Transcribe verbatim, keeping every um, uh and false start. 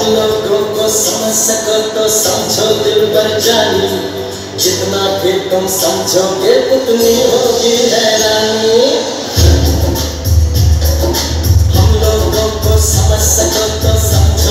लोगों को समझ सको तो समझो दिलबर जानी, जितना भी तुम समझोगे उतनी होगी हैरानी। हम लोगों को समझ सको तो समझो